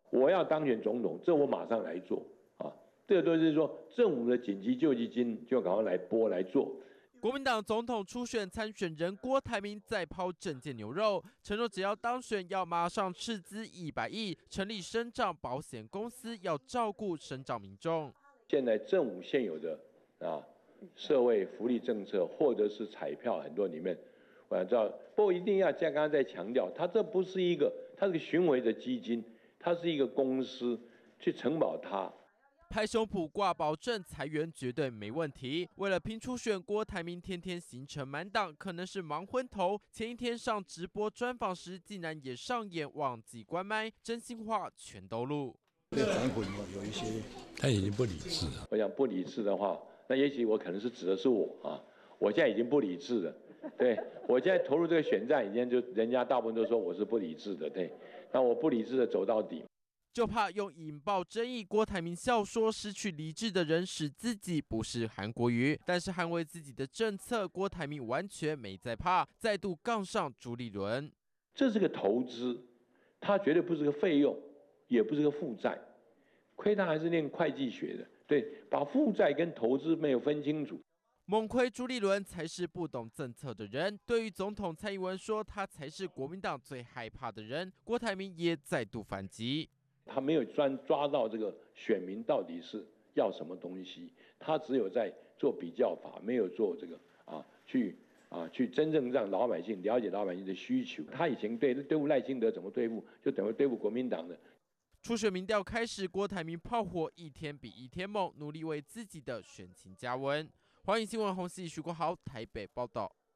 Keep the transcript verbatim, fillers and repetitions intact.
我要当选总统，这我马上来做啊！这个都是说政府的紧急救济金就赶快来拨来做。 国民党总统初选参选人郭台铭再抛政见牛肉，承诺只要当选，要马上斥资一百亿，成立身障保险公司，要照顾身障民众。 现在政府现有的啊社会福利政策或者是彩票很多里面，我想知道，不过一定要像刚刚在强调，它这不是一个，它是个巡回的基金，它是一个公司去承保它。 拍胸脯挂保证裁员绝对没问题。为了拼初选，郭台铭天天行程满档，可能是忙昏头。前一天上直播专访时，竟然也上演忘记关麦，真心话全都录。 对反混有一些，他已经不理智了。 我想不理智的话，那也许我可能是指的是我啊，我现在已经不理智了。对我现在投入这个选战，已经就人家大部分都说我是不理智的，对，那我不理智的走到底。 就怕用引爆争议，郭台铭笑说失去理智的人使自己不是韩国瑜，但是捍卫自己的政策，郭台铭完全没在怕，再度杠上朱立伦。 这是个投资，它绝对不是个费用，也不是个负债。亏他还是念会计学的，对，把负债跟投资没有分清楚。 猛亏朱立伦才是不懂政策的人。对于总统蔡英文说他才是国民党最害怕的人，郭台铭也再度反击。 他没有专抓到这个选民到底是要什么东西，他只有在做比较法，没有做这个啊，去啊去真正让老百姓了解老百姓的需求。他以前对对付赖清德怎么对付，就等于对付国民党的。 初选民调开始，郭台铭炮火一天比一天猛，努力为自己的选情加温。欢迎新闻红喜徐国豪台北报道。